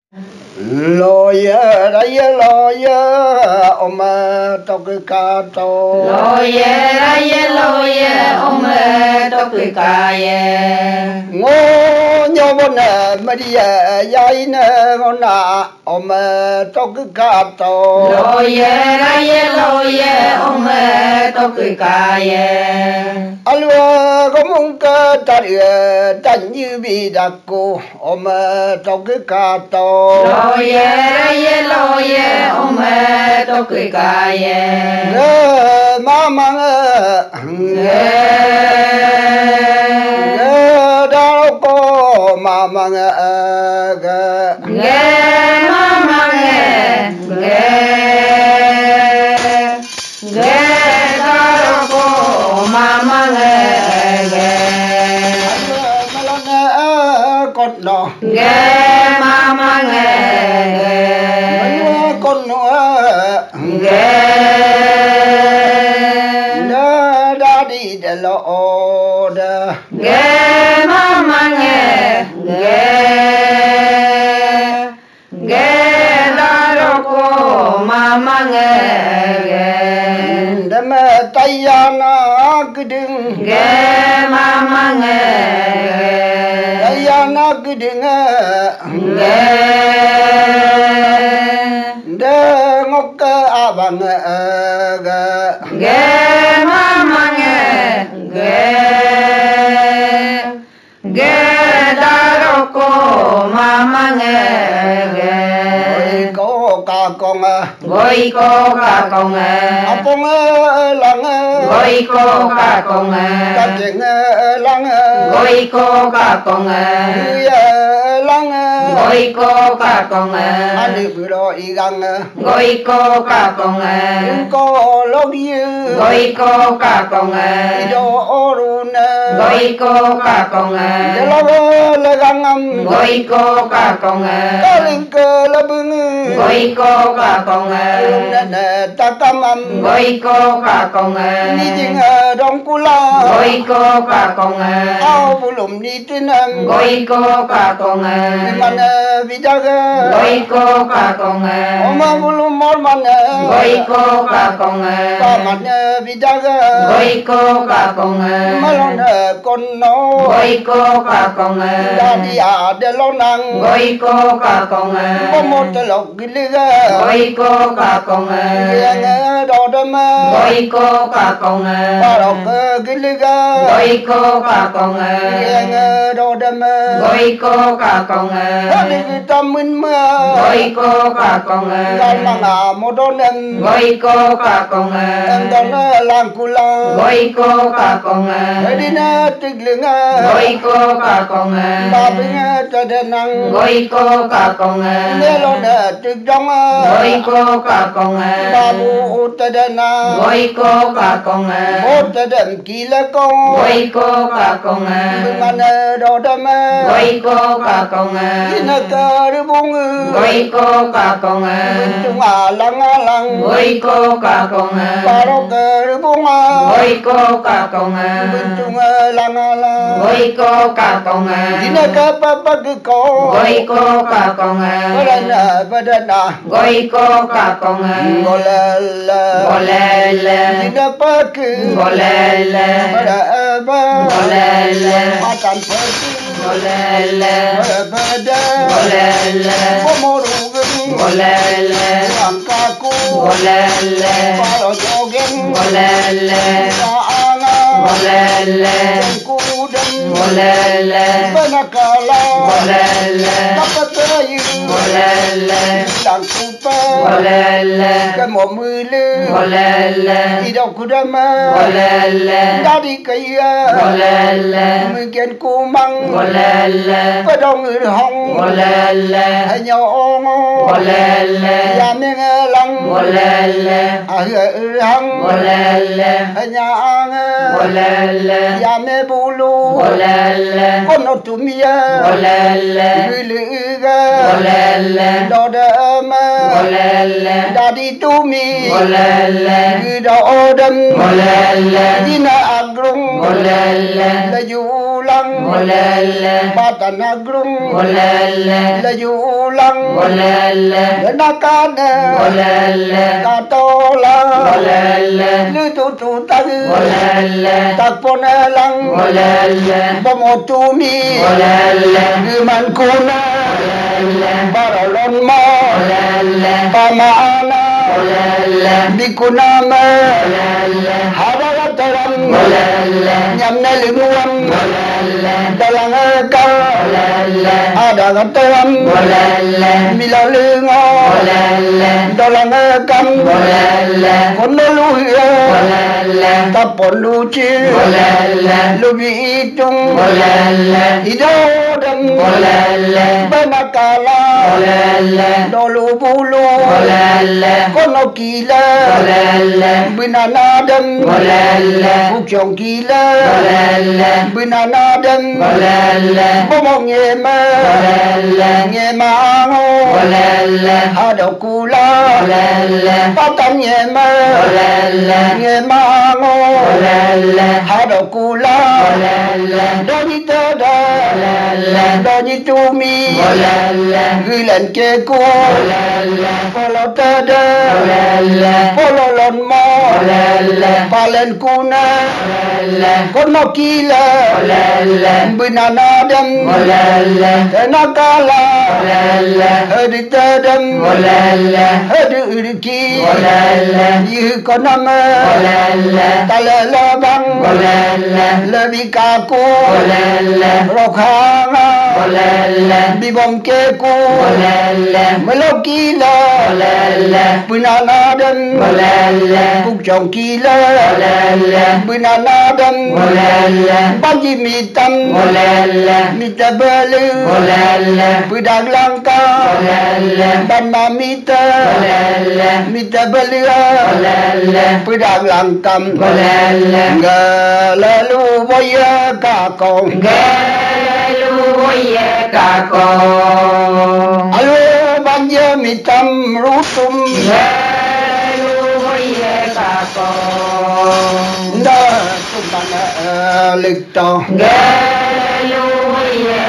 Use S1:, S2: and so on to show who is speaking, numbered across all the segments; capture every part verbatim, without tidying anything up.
S1: lo ya ra ya lo ya om to cái ca to
S2: lo ya ra ya lo ya om to cái ca ya
S1: ngô nhô bên mà đi dây nè con nà om to cái ca to
S2: lo ya ra ya lo ya om to cái ca ya
S1: alwa có mong cơ ta đi tan như bị đặc cô om to cái ca to
S2: lo ya ra ya lo ya om to cái ca ya
S1: ngơ ma mang ngơ ngơ đâu có ma mang ngơ
S2: nghe ma mang nghe nghe đâu có ma mang nghe
S1: con nó
S2: nghe ma mang nghe
S1: con nó
S2: nghe
S1: đã đã đi để lo đã
S2: nghe ma mang nghe nghe nghe đâu có ma mang nghe
S1: để mà tay nó cứ đừng
S2: nghe ma mang nghe
S1: tay nó cứ đừng
S2: nghe
S1: để ngọc à bằng
S2: nghe ma mang nghe nghe nghe đâu có ma mang nghe
S1: có cả con
S2: gọi cô cả con
S1: à con lăng
S2: gọi cô cả con
S1: cả chuyện lăng
S2: gọi cô cả con
S1: lăng
S2: gọi cô cả con
S1: anh đi vừa đó đi găng
S2: gọi cô cả con
S1: có lâu đi
S2: gọi cô cả con
S1: đi đó run
S2: gọi cô cả con
S1: để lâu là găng âm
S2: gọi cô cả con
S1: ta lên cơ là bưng
S2: gọi cô cả con
S1: nên ta tâm âm
S2: gọi cô cả con
S1: đi chừng đông cú la
S2: gọi cô cả con
S1: ao bù lùm đi trên âm
S2: gọi cô cả con
S1: mình vì cha
S2: gọi cô cả con
S1: ông bù lùm món mình
S2: gọi cô cả con
S1: ba mặt vì cha
S2: gọi cô cả con
S1: mà lo con nó
S2: gọi cô cả con
S1: ra đi à để lo năng
S2: gọi cô cả con
S1: có một cái lộc cái lư
S2: gọi cô cả con
S1: nghe đó đâm
S2: gọi cô cả con
S1: ba lộc cái lư
S2: gọi cô cả con
S1: nghe đó đâm
S2: gọi cô cả con
S1: đi cái tâm minh mưa
S2: gọi cô cả con
S1: gan mà ngà một đôi em
S2: gọi cô cả con
S1: em đó là làng cù la
S2: gọi cô cả con
S1: đi na tích lưng
S2: gọi cô cả con
S1: ba bên cho đến năng
S2: gọi cô cả con
S1: nghe lo nè tích trong
S2: gọi cô cả con
S1: ba bu cho đến năng
S2: gọi cô cả con
S1: một cho đến kỳ là con
S2: gọi cô cả con
S1: mình ăn đó đâm
S2: gọi cô cả con
S1: đi na cờ đi bung
S2: gọi cô cả con
S1: mình chung à lăng à lăng
S2: gọi cô cả con
S1: ba đó cờ đi bung
S2: gọi cô cả con
S1: mình chung lăng à lăng
S2: gọi cô cả con
S1: đi na cờ ba ba cái con
S2: gọi cô cả con
S1: ba đàn à ba đàn à
S2: gọi cô cả con
S1: gọi là là
S2: gọi là là
S1: đi na ba cái
S2: gọi là là
S1: ba đàn ba
S2: gọi là là
S1: ba đàn ba
S2: gọi là là
S1: ba ba đàn
S2: gọi là là
S1: có một đủ cái
S2: gọi là là
S1: làm ca cô
S2: gọi là là
S1: ba lo cho gen
S2: gọi là là
S1: ba ang
S2: gọi là là
S1: cô đâm
S2: gọi là là
S1: ba na ca la
S2: gọi là là
S1: ba ba tay
S2: gọi là là
S1: làm cô ba
S2: gọi là là
S1: cái mồm mưa lư
S2: gọi là là
S1: đi đâu cũng đâm
S2: gọi là là
S1: đã đi cây
S2: gọi là là
S1: mưa kiến cô măng
S2: gọi là là
S1: ba đông người hong
S2: gọi là là
S1: hay nhau ôm
S2: gọi là là
S1: ya miếng lăng
S2: gọi là là
S1: à hư hăng
S2: gọi là là
S1: hay nhà ang
S2: gọi là là
S1: ya mê bù lu
S2: gọi là là
S1: con nó tụm ya
S2: gọi là là
S1: người lữ ga
S2: gọi là là
S1: đó đâm
S2: gọi là là
S1: đã đi tu mi
S2: gọi là là
S1: người đó đâm
S2: gọi là là
S1: đi na agrung
S2: gọi là là
S1: là du lăng Matanagrung Layulang Nakana Katola Lutu Tagu Takponalang Bomotumi Guman Kuna Baralon Mo Pamaana Bikunama Harawataram Nyamna Linguam Dalangaka Adagataram Milalingo Dalangakam Konoluhya Tapoluchi Lubi Itung Idodam Banakala Dolubulu Konokila Binanadam Bukchong Kila Binanadam Bomong Yema Yema Hadokula Patan Yema Yema Hadokula Doni Tada Doni Tumi Gulen Keku Polo Tada Polo Lonmo Palen Kuna Konokila Binanadam Nakala Haditadam Haduriki Yukonama Talalabang Labikaku Rokhanga Bibom Keku Melokila Binanadam Bukchong Kila Binanadam Panjimitam Mitabalu Budak Langka Banmamita Mitabalia Budak Langkam Galalu Boya Kakong
S2: Galalu Boya Kakong
S1: Alu Banja Mitam Rutum
S2: Galalu Boya Kakong
S1: Da Tumbana Likto
S2: Galalu Boya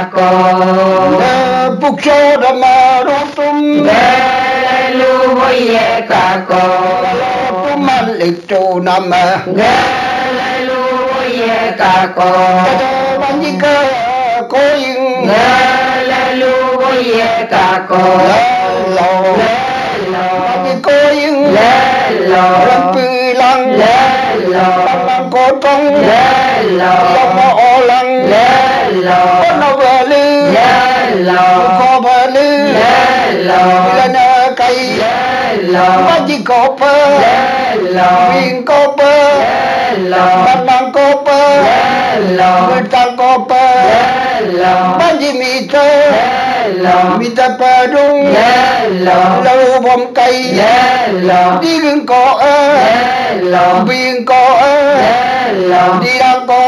S2: Kakong
S1: Da Bukso Dama Rutum
S2: Galalu Boya Kakong
S1: Tuman Likto Nama
S2: Galalu Boya Kakong
S1: Da Banjika Koing
S2: Galalu Boya Kakong
S1: Lalo Banjika Koing
S2: Lalo
S1: Rampilang
S2: Lalo
S1: Pamang Kotong
S2: Lalo
S1: Lama Olang
S2: Lalo
S1: Konobali
S2: Lalo
S1: Kobali
S2: Lalo
S1: Lana Kai
S2: Lalo
S1: Banjika Pa
S2: Lalo
S1: Wing Kopa
S2: Lalo
S1: Pamang Kopa
S2: Lalo
S1: Bintang Kopa
S2: Lalo
S1: Banjimita
S2: Lalo
S1: Mita Padung
S2: Lalo
S1: Lau Bom Kai
S2: Lalo
S1: Đi gừng Ko
S2: Lalo
S1: Biên Ko
S2: Lalo
S1: Đi Đăng Ko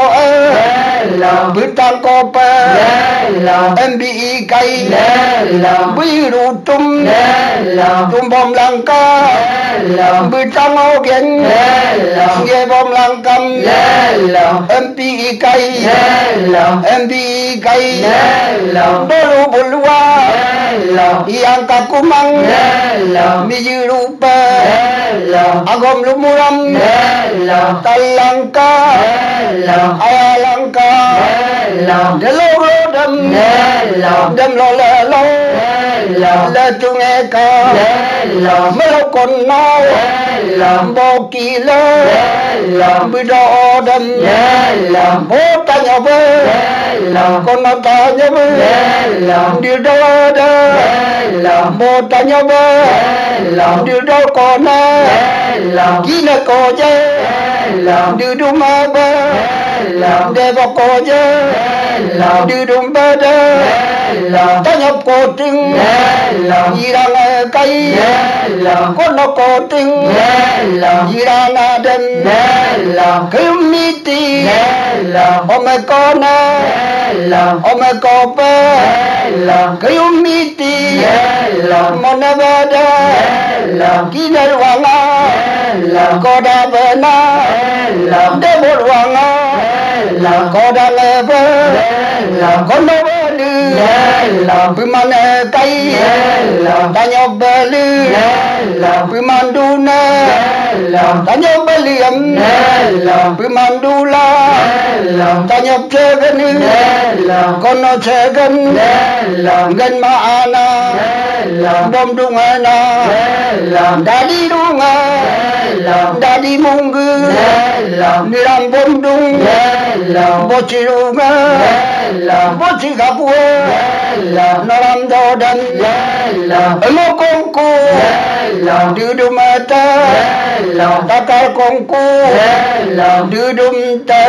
S2: Lalo
S1: Bintang Kopa
S2: Lalo
S1: em bê i Kai
S2: Lalo
S1: Biru Tum
S2: Lalo
S1: Tum Bom Langka
S2: Lalo
S1: Bintang Ogen
S2: Lalo
S1: Nghe Bom Langkam
S2: Lalo
S1: em bê i Kai
S2: Lalo
S1: em bê i Kai
S2: Lalo
S1: Dolu Bulwa
S2: Lalo
S1: Yang Kakumang
S2: Lalo
S1: Mijirupa
S2: Lalo
S1: Agom Lumuram
S2: Lalo
S1: Talangka
S2: Lalo
S1: Ayalangka
S2: Lalo
S1: Delo Rodam
S2: Lalo
S1: Dem Lo Le Lo
S2: Lalo
S1: Le Tungeka
S2: Lalo
S1: Melokon No
S2: Lalo
S1: Bokila
S2: Lalo
S1: Bido Odam
S2: Lalo
S1: Botanya Be
S2: Lalo
S1: Kono Tanya Be
S2: Lalo
S1: Dido Ada
S2: Lalo
S1: Botanya Be
S2: Lalo
S1: Dido Kona
S2: Lalo
S1: Gina Koja
S2: Lalo
S1: Dido Mabe
S2: Lalo
S1: Deva Koja
S2: Lalo
S1: Dido Bada
S2: Lalo
S1: Tanya Koting
S2: Lalo
S1: Irang Kai
S2: Lalo
S1: Kono Koting
S2: Lalo
S1: Irang Adam
S2: Lalo
S1: Kumiti
S2: Lalo
S1: Ome Kona
S2: Lalo
S1: Ome Kopa
S2: Lalo
S1: Kumiti
S2: Lalo
S1: Monavada
S2: Lalo
S1: Kinarwanga
S2: Lalo
S1: Koda Bena
S2: Lalo
S1: Deborwanga
S2: Lalo
S1: Koda Le phơ
S2: lòng
S1: con nó bơ lư
S2: lòng
S1: bự man cây
S2: lòng
S1: ta nhau bơ lư
S2: lòng
S1: bự man đu nè
S2: lòng
S1: ta nhau bơ liềm
S2: lòng
S1: bự man đu la
S2: lòng
S1: ta nhau chơi gần lư
S2: lòng
S1: con nó chơi gần
S2: lòng
S1: gần mà ana
S2: lòng
S1: bom đu na
S2: lòng
S1: đã đi đu ngà
S2: lòng
S1: đã đi mông gư
S2: lòng
S1: đi làm bom đung
S2: lòng
S1: bố chỉ đu ngà
S2: lòng
S1: bố chỉ gặp vua
S2: lòng
S1: nó làm đồ đần
S2: lòng
S1: ở một con cô
S2: lòng
S1: đưa đùm ta
S2: lòng
S1: ta ta con cô
S2: lòng
S1: đưa đùm ta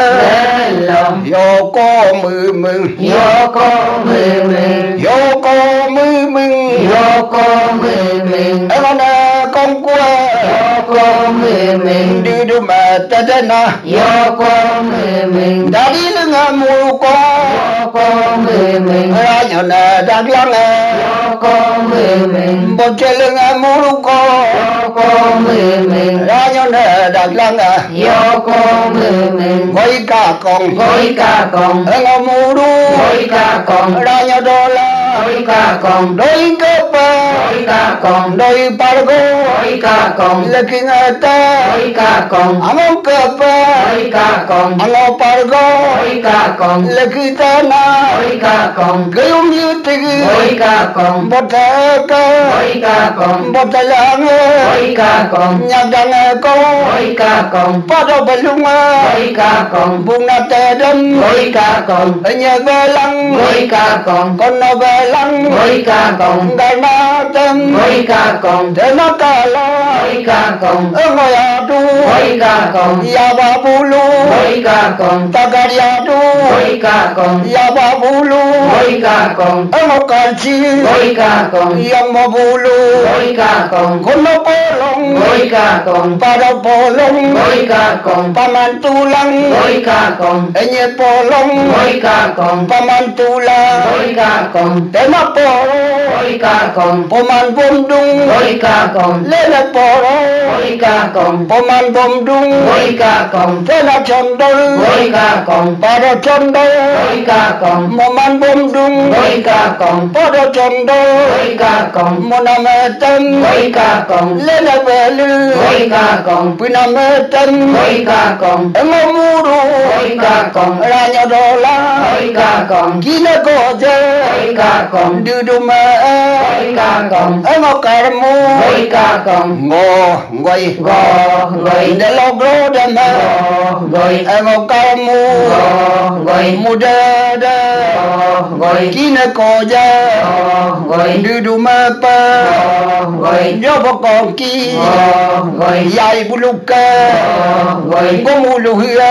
S2: lòng
S1: yo có mừ mừ
S2: yo có mười mình
S1: yo có mừ mừng
S2: yo có mười mình
S1: em ăn con cô
S2: yo có mười mình
S1: đưa đùm ta ta na
S2: yo có mười mình
S1: đã đi lưng mù con
S2: yo có mười mình
S1: ra nhỏ nè đang lăng
S2: yo có mười mình
S1: một chơi lưng mù con
S2: yo có mười mình
S1: ra nhỏ nè đang lăng
S2: yo có mười mình
S1: gọi cả con
S2: gối ca con
S1: em mù đu
S2: gối ca con
S1: ra nhỏ đô la
S2: gối ca con
S1: đôi cấp
S2: gối ca con
S1: đôi pargo
S2: gối ca con
S1: looking at ta
S2: gối ca con
S1: ang cấp
S2: gối ca con
S1: ang pargo
S2: gối ca con
S1: looking ta na
S2: gối ca con
S1: gayum như tigi
S2: gối ca con
S1: bota ka
S2: gối ca con
S1: bota lang
S2: gối ca con
S1: nhạc đàn ko
S2: gối ca con
S1: pado belung
S2: gối ca con
S1: bung na te đâm
S2: gối ca con
S1: nhạc về lăng
S2: gối ca con
S1: con nó về lăng
S2: gối ca con
S1: gai na tem
S2: gối ca con
S1: thế nó cả lo
S2: gối ca con
S1: ở ngồi à tu
S2: gối ca con
S1: ya ba bulu
S2: gối ca con
S1: ta cả ya tu
S2: gối ca con
S1: ya ba bulu
S2: gối ca con
S1: ở ngồi cả chi
S2: gối ca con
S1: yang ma bulu
S2: gối ca con
S1: con nó polong
S2: gối ca con
S1: para polong
S2: gối ca con
S1: paman tulang
S2: gối ca con
S1: enye polong
S2: gối ca con
S1: paman tulang
S2: gối ca con
S1: thế nó polo
S2: gối ca con
S1: paman bom dung
S2: gối ca con
S1: lên là polo
S2: gối ca con
S1: paman bom dung
S2: gối ca con
S1: thế là chọn đôi
S2: gối ca con
S1: para chọn đôi
S2: gối ca con
S1: paman bom dung
S2: gối ca con
S1: para chọn đôi
S2: gối ca con
S1: một năm tân
S2: gối ca con
S1: lên là về lư
S2: gối ca con
S1: bữa năm tân
S2: gối ca con
S1: em ngô mu đồ
S2: gối ca con
S1: ra nhà đồ la
S2: gối ca con
S1: kí nó có chơi
S2: gối ca con
S1: đưa đồ mà
S2: gối ca con
S1: em ngô cà mu
S2: gối ca con
S1: ngô ngồi
S2: gò gối
S1: để lo gro đâm
S2: gò gối
S1: em ngô cà mu
S2: gò gối
S1: mu đê đê
S2: gò gối
S1: kí nó có chơi
S2: gò gối
S1: đưa đồ mà pa
S2: gò gối
S1: nhớ bao con kí
S2: gò gối
S1: dài bulu ca
S2: gò gối
S1: có mu lu hia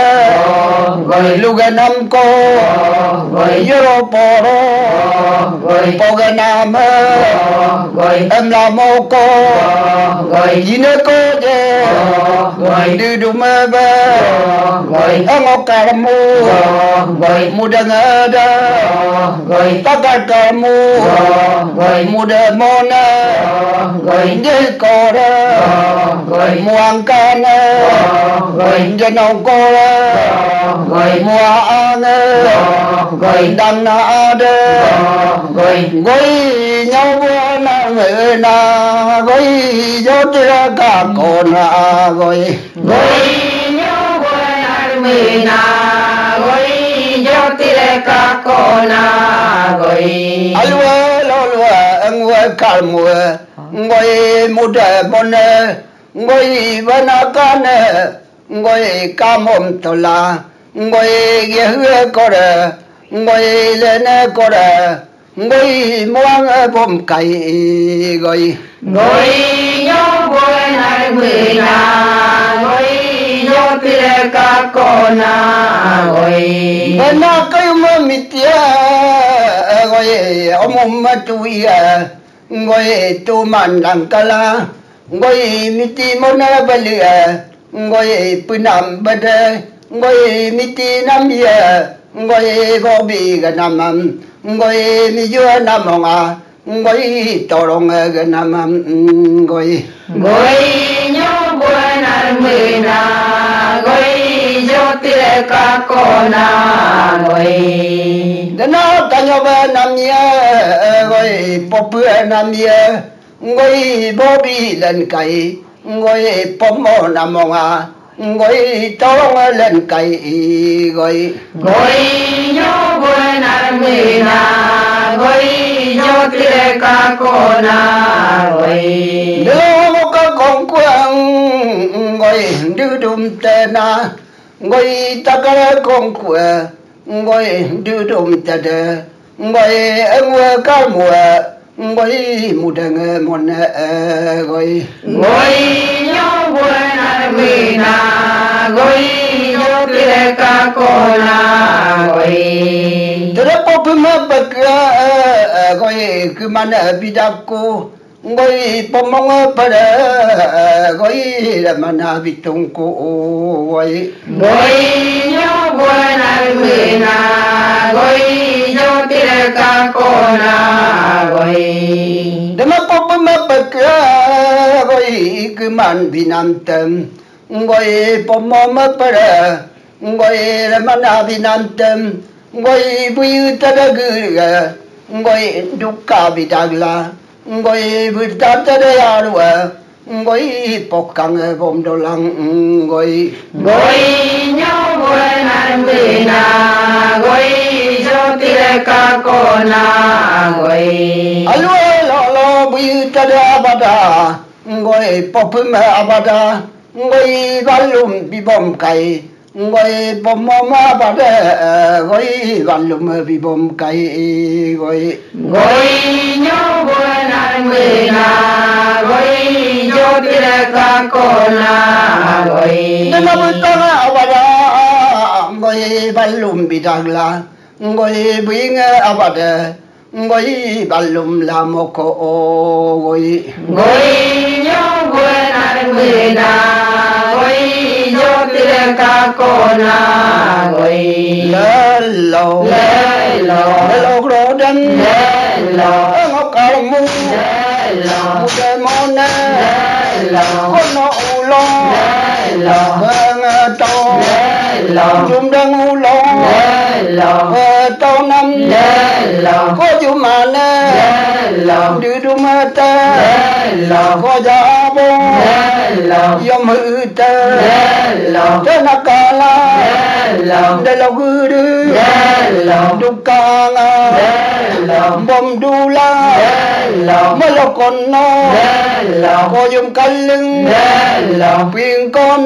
S2: gò gối
S1: lu ga nam ko
S2: gò gối
S1: nhớ ro po ro
S2: gò gối
S1: po ga nam
S2: gò gối
S1: em là mô cô
S2: gò gối
S1: gì nữa cô chứ
S2: gối
S1: đưa đồ mà ba
S2: gối
S1: em ngô cà mu
S2: gò gối
S1: mu đằng ở đó
S2: gối
S1: tất cả cả mu
S2: gối
S1: mu đê mô na
S2: gối
S1: nhớ cô đó
S2: gối
S1: mu ăn ca na
S2: gối
S1: nhớ nông cô đó
S2: gối
S1: mu ăn
S2: gối
S1: đằng na đó
S2: gối
S1: gối nhau bữa na người na gối gió tira cả con na gối
S2: gối nhau quên ăn mì na gối gió tira cả con na gối
S1: alwa lolwa angwa kalmwa ngoi muda bone ngoi vanakane ngoi kamom tola ngoi gehue kore ngoi lene kore ngoi muang bom kai goi
S2: gối nhau quên ăn mì na gối gió tira cả con na gối
S1: vanakai mitia ngoi omum tuia ngoi tu man langkala ngoi miti mona balia ngoi punam bade ngoi miti namia ngoi gobi ganamam ngoi miyo namonga ngoi torong ganamam ngoi
S2: gối nhau quên ăn mì na gối gió tira ka ko na ngoi
S1: Dana tanyo ba nam ye ngoi popu nam ye ngoi bobi lên cây ngoi pomo namonga ngoi tolong lên cây ngoi
S2: ngoi nyo boi na mi na ngoi nyo tira ka ko na ngoi
S1: Nếu có con quang ngồi đưa đùm tên na ngồi ta có con quang ngồi đưa đùm tên đờ ngồi ở cá mùa ngồi mùa đằng mùa ngồi
S2: ngoi nyo boi na mi na ngoi nyo tira ka ko na ngoi
S1: Terus apa mabak ngồi cứ mana bidaku ngồi pomong pada ngồi là mana bitungku ngồi
S2: ngoi nyo boi na mi na ngoi nyo tira ka ko na ngoi
S1: Dama apa mabak ngồi cứ man binam tem ngồi pomong pada ngồi là mana binam tem ngồi bui tadaga ngồi duka bidagla ngồi bui tadayarwa ngồi pokang bom dolang ngồi
S2: ngoi nyo boi na mi na ngoi nyo tira ka ko na ngoi
S1: alu lo lo bui tadabada ngồi popum abada ngồi valum bibom kai ngồi pomom abada ngồi valum bibom kai ngồi
S2: ngoi nyo boi na mi na ngoi nyo tira ka ko na ngoi
S1: Dana butana abada ngoi valum bidagla ngoi buinga abada ngoi valum lamoko ngoi
S2: ngoi nyo boi na mi na ngoi nyo tira ka ko na ngoi
S1: Lelo
S2: Lelo
S1: Lelo krodan
S2: Lelo
S1: Ngokalmu
S2: Lelo
S1: Muda mona
S2: Lelo
S1: Kono ulong
S2: Lelo
S1: Bengato
S2: Lelo
S1: Jumdang ulong
S2: Lelo
S1: Tau nam
S2: Lelo
S1: Ko jumana
S2: Lelo
S1: Dudu mata
S2: Lelo
S1: Ko jabong
S2: Lelo
S1: Yom hita
S2: Lelo
S1: Tenakala
S2: Lelo
S1: Lelo guru
S2: Lelo
S1: Dukanga
S2: Lelo
S1: Bom dula
S2: Lelo
S1: Malakono
S2: Lelo
S1: Ko yum kalung
S2: Lelo
S1: Pin con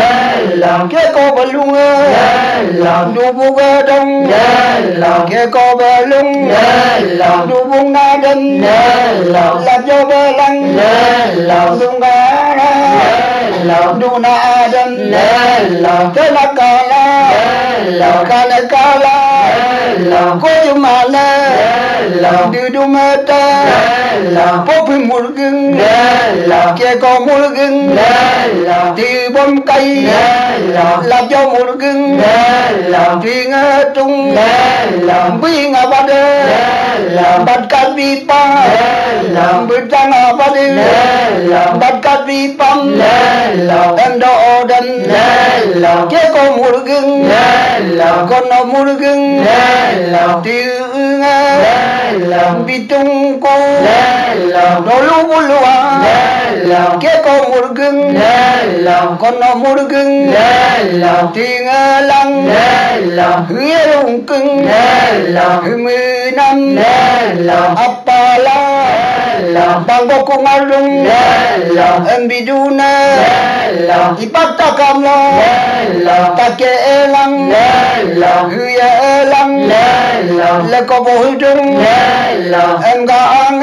S2: Lelo
S1: Ke ko balung
S2: Lelo
S1: Du bu ga dong
S2: Lelo
S1: Ke ko balung
S2: Lelo
S1: Du bung na đâm
S2: Lelo
S1: Lạp cho ba lăng
S2: Lelo
S1: Dung ga ra
S2: Lelo
S1: Du na đâm
S2: Lelo
S1: Thế là cả la
S2: Lelo
S1: Cả là cả la
S2: Lelo
S1: Ko yum ma la
S2: Lelo
S1: Du du ma ta
S2: Lelo
S1: Popi mulgung
S2: Lelo
S1: Ke ko mulgung
S2: Lelo
S1: Thì bom cây
S2: Lelo
S1: Lạp cho mulgung
S2: Lelo
S1: Thì ngã trung
S2: Lelo
S1: Bi ngã ba đê
S2: Lelo
S1: Bát cát vi pa
S2: Lelo
S1: Bữa trăng ngã ba đê
S2: Lelo
S1: Bát cát vi pam
S2: Lelo
S1: Em đo đâm
S2: Lelo
S1: Ke ko mulgung
S2: Lelo
S1: Con nó mulgung
S2: Lelo
S1: Thì ngã
S2: Lelo
S1: Bi tung cô
S2: Lelo
S1: Nó lu bu lua
S2: Lelo
S1: Ke ko mulgung
S2: Lelo
S1: Con nó mulgung
S2: Lelo
S1: Thì ngã lăng
S2: Lelo
S1: Hứa rung cưng
S2: Lelo
S1: Mười năm
S2: Lelo
S1: Apala
S2: Lelo
S1: Bang boko ngalung
S2: Lelo
S1: Embiduna
S2: Lelo
S1: Ipata kamlo
S2: Lelo
S1: Take elang
S2: Lelo
S1: Hüya elang
S2: Lelo
S1: Leko bohudung
S2: Lelo
S1: Em gaang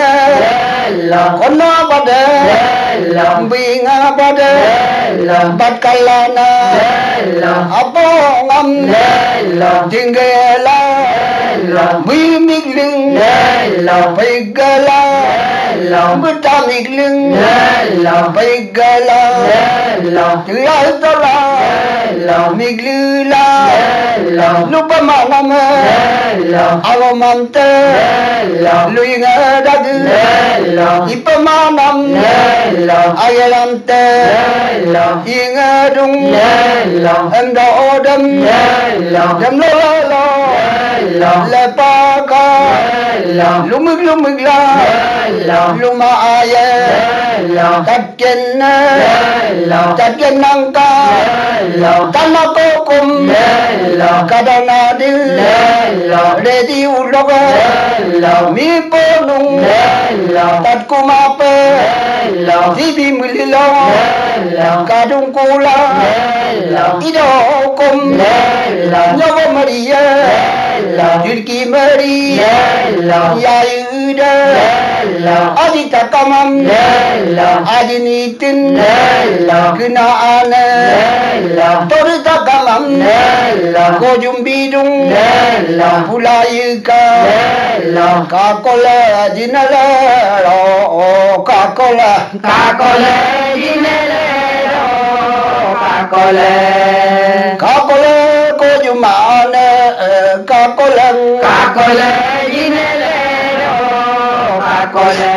S2: Lelo
S1: Kono bade
S2: Lelo
S1: Binga bade
S2: Lelo
S1: Bat kalana
S2: Lelo
S1: Apo ngam
S2: Lelo
S1: Tinggela
S2: Lelo
S1: Bimigling
S2: Lelo
S1: Pigala
S2: Lelo
S1: Betamigling
S2: Lelo
S1: Pigala
S2: Lelo
S1: Tuyal tola
S2: Lelo
S1: Miglila lupa manam alomante luinga dadu ipa manam ayalante inga dung endo odam dam lo lo lepa ka lumig lumig la luma aya tatken tatken nangka tanako kum kadana dil ready uloga mi ponung tat kumape sibi mulilo kadung kula ido kum nyawa maria Jirki Maria Yayuda Adita Kamam Adinitin Kenaana Torita Kamam Kojum Bidung Pulayuka Kakola Jinala Kakola
S2: Kakola Jinala Kakola
S1: Kakola Kojumana Kakola
S2: Kakola Jinala Kakola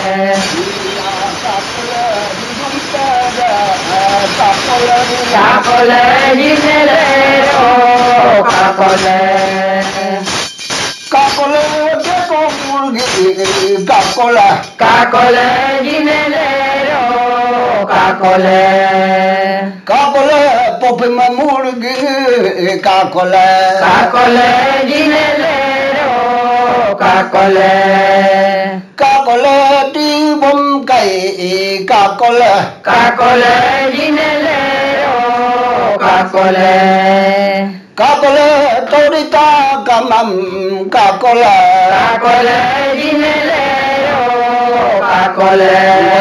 S2: Kakola Jinala Kakola
S1: Kakola Kakola
S2: Kakola Jinala Kakola
S1: Kakola Popima Murgi Kakola
S2: Kakola Jinala Kakola
S1: Kakola Tibum Kai Kakola
S2: Kakola Jinala Kakola
S1: Kakola Torita Kamam Kakola
S2: Kakola Jinala Kakola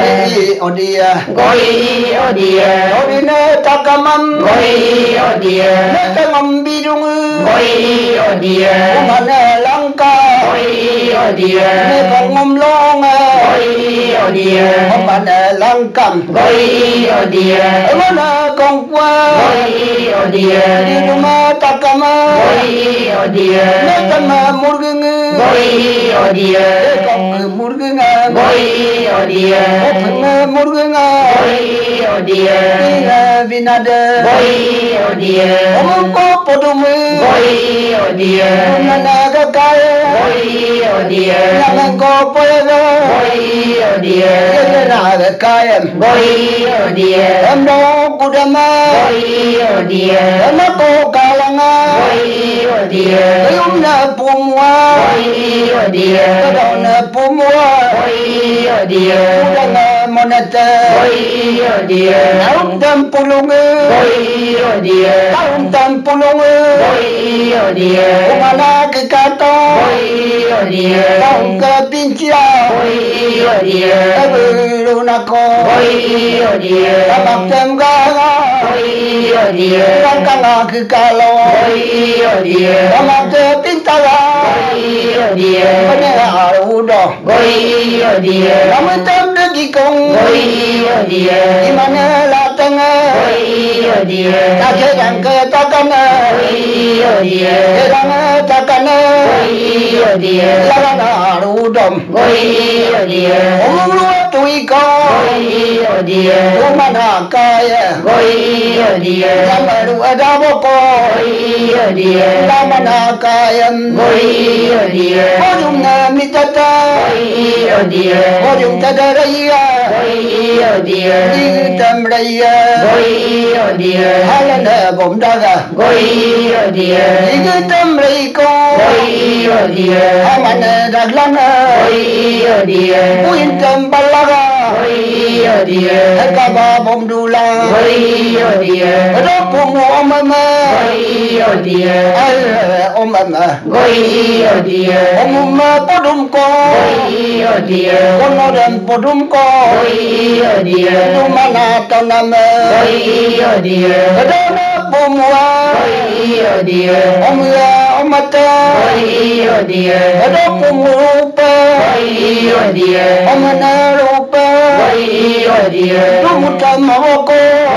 S1: Odia
S2: Goi Odia
S1: Odine Takamam
S2: Goi Odia
S1: Netamam Bidung
S2: Goi Odia
S1: Umane Langka
S2: Goi Odia
S1: Nepangum Longa
S2: Goi Odia
S1: Umane Langkam
S2: Goi Odia
S1: Umane Kongkwa
S2: Goi Odia
S1: Di rumah Takama
S2: Goi Odia
S1: Netama Murgung
S2: Goi Odia
S1: Kong Murgung
S2: Goi Odia
S1: Openg Murgung
S2: Goi Odia
S1: Ina Vinada
S2: Goi Odia
S1: Omongko Podumu
S2: Goi Odia
S1: Nana Kakaya
S2: Goi Odia
S1: Namengko Poyaga
S2: Goi Odia
S1: Nana Kakaya
S2: Goi Odia
S1: Emdo Kudama
S2: Goi Odia
S1: Emako Kalanga
S2: Goi Odia
S1: Ayumna Pumwa
S2: Goi Odia
S1: Kadona Pumwa
S2: Goi Odia
S1: Udanga Monata
S2: Goi Odia
S1: Naum Tam Pulunga
S2: Goi Odia
S1: Naum Tam Pulunga
S2: Goi Odia
S1: Umana Kikato
S2: Goi Odia
S1: Naum Kepincia
S2: Goi Odia
S1: Ebulunako
S2: Goi Odia
S1: Tamak Temgala
S2: Goi Odia
S1: Kangkanga Kikalo
S2: Goi Odia
S1: Tamak Kepintala
S2: Goi Odia
S1: Penera Udo
S2: Goi Odia
S1: Nama Tam Degikong
S2: Goi Odia
S1: Dimana Latanga
S2: Goi Odia
S1: Takedang Ketakana
S2: Goi Odia
S1: Kedang Takana
S2: Goi Odia
S1: Larana Udom
S2: Goi Odia
S1: Omulu Tuiko
S2: Goi Odia
S1: Umana Kaya
S2: Goi Odia
S1: Namaru Adaboko
S2: Goi Odia
S1: Namana Kaya
S2: Goi Odia
S1: Ojumna Mitata
S2: Goi Odia
S1: Ojum Tadaraya
S2: Goi Odia
S1: Digitam Raya
S2: Goi Odia
S1: Halana Bomdaga
S2: Goi Odia
S1: Digitam Rayko
S2: Goi Odia
S1: Amana Daglana
S2: Goi Odia
S1: Puintam Balaga
S2: Goi Odia
S1: Ekaba Bomdula
S2: Goi Odia
S1: Rapumu Omama
S2: Goi Odia
S1: Al Omama
S2: Goi Odia
S1: Omuma Podumko
S2: Goi Odia
S1: Konodan Podumko
S2: Goi Odia
S1: Dumana Tanama
S2: Goi Odia
S1: Kadana Pumwa
S2: Goi Odia
S1: Omya Omata
S2: Goi Odia
S1: Kadapumurupa
S2: Goi Odia
S1: Omana Rupa
S2: Goi Odia
S1: Dumutamawako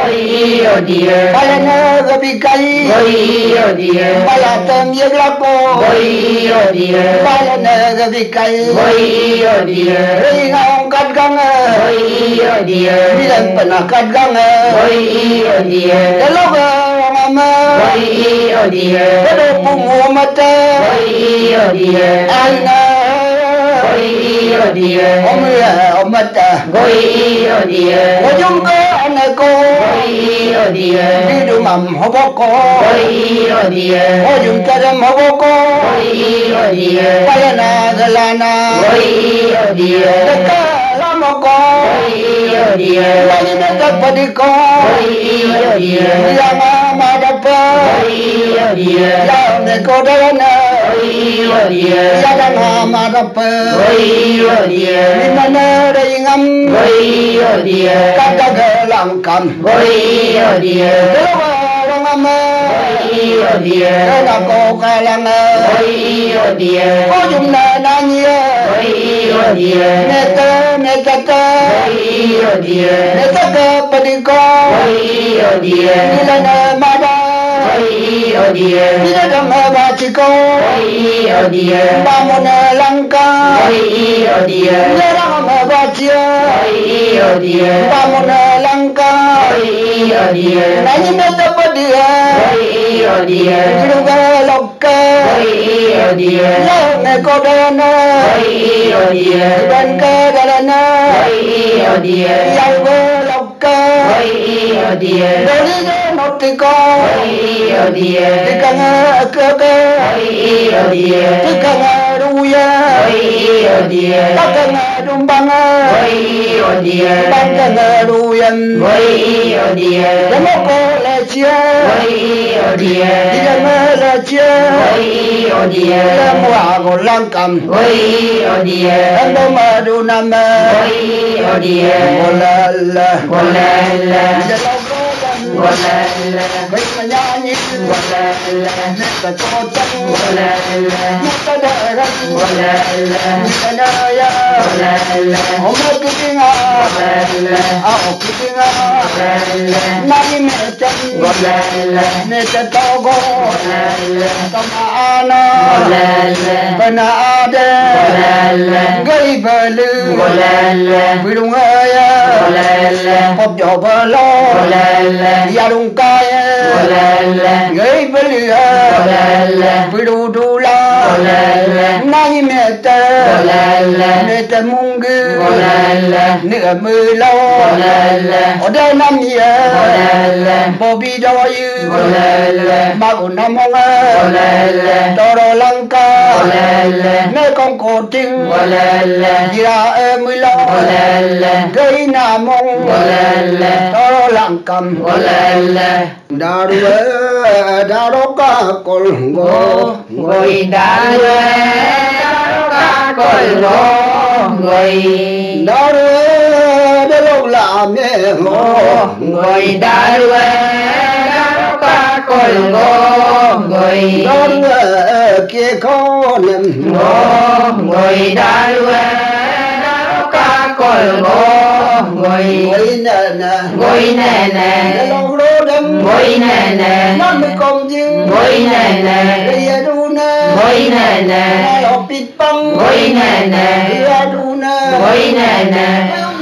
S2: Goi odie.
S1: Bayana gabikai.
S2: Goi odie.
S1: Bayatam yaglapo.
S2: Goi odie.
S1: Bayana gabikai.
S2: Goi odie.
S1: Ringau kadganga.
S2: Goi odie.
S1: Bilang pernah kadganga.
S2: Goi odie.
S1: Eloga mama.
S2: Goi odie.
S1: Edo pungu mata.
S2: Goi odie.
S1: Aina.
S2: Goi odie.
S1: Omya omata.
S2: Goi odie.
S1: Ojungga anako.
S2: Goi odie.
S1: Didu mam hoboko.
S2: Goi odie.
S1: Ojung kadam hoboko.
S2: Goi odie.
S1: Bayana galana.
S2: Goi odie.
S1: Deka lamoko.
S2: Goi odie.
S1: Lagi dekat padiko.
S2: Goi odie.
S1: Yang amadapa.
S2: Goi odie.
S1: Yang nekodana.
S2: Goi odie.
S1: Yang amadapa.
S2: Goi odie.
S1: Dimana ringam.
S2: Goi odie.
S1: Kata gelangkam.
S2: Goi odie.
S1: Gelawang ama.
S2: Goi odie.
S1: Kenako kalanga.
S2: Goi odie.
S1: Ojung nananya.
S2: Goi odie.
S1: Neta netata.
S2: Goi odie.
S1: Neta ke padiko.
S2: Goi odie.
S1: Dilana mada.
S2: Goi odie.
S1: Dilana baciko.
S2: Goi odie.
S1: Bamuna langka.
S2: Goi odie.
S1: Nyerang bacia.
S2: Goi odie.
S1: Bamuna langka.
S2: Goi odie.
S1: Nanyi neta padia.
S2: Goi odie.
S1: Diluga lokka.
S2: Goi odie.
S1: Yang kodana.
S2: Goi odie.
S1: Dan kadalana.
S2: Goi odie.
S1: Yang lokka.
S2: Goi odie.
S1: Dari notiko.
S2: Goi odie.
S1: Tikang keke.
S2: Goi odie.
S1: Tikang ruya.
S2: Goi odie.
S1: Takang dumbang.
S2: Goi odie.
S1: Bangkang ruyan.
S2: Goi odie.
S1: Demoko lecia.
S2: Goi odie.
S1: Dijang lecia.
S2: Goi odie.
S1: Lemua golangkam.
S2: Goi odie.
S1: Ando madu nama.
S2: Goi odie.
S1: Golala.
S2: Golala.
S1: Jalogolan.
S2: Golala.
S1: Baik menyanyi.
S2: Golala.
S1: Neta kotang.
S2: Golala.
S1: Neta darat.
S2: Golala.
S1: Neta naya.
S2: Golala.
S1: Oma kitinga.
S2: Golala.
S1: Ako kitinga.
S2: Golala.
S1: Nagi metan.
S2: Golala.
S1: Neta togo.
S2: Golala.
S1: Tamaana.
S2: Golala.
S1: Banaade.
S2: Golala.
S1: Gai balu.
S2: Golala.
S1: Bilungaya.
S2: Golala.
S1: Pop jobalo.
S2: Golala.
S1: Yarung kaya.
S2: Golala.
S1: Gai balu.
S2: Golala.
S1: Biludula.
S2: Golala.
S1: Nagi meta.
S2: Golala.
S1: Neta mungu.
S2: Golala.
S1: Nega melo.
S2: Golala.
S1: Oda namya.
S2: Golala.
S1: Bobi doyu.
S2: Golala.
S1: Magu namonga.
S2: Golala.
S1: Toro langka.
S2: Golala.
S1: Ne kong koting.
S2: Golala.
S1: Jira e milo.
S2: Golala.
S1: Gai namong.
S2: Golala.
S1: Toro langkam.
S2: Golala.
S1: Darwe daroka kolgo.
S2: Goi darwe daroka kolgo. Goi
S1: Darwe delok la me ho.
S2: Goi darwe daroka kolgo. Goi
S1: Darwe ke konem.
S2: Goi darwe daroka kolgo. Goi
S1: Goi na na.
S2: Goi nene.
S1: Delok lo dem.
S2: Goi nene.
S1: Nam me kom jing.
S2: Goi nene.
S1: Ria duna.
S2: Goi nene.
S1: Lo pit pang.
S2: Goi nene.
S1: Ria duna.
S2: Goi nene.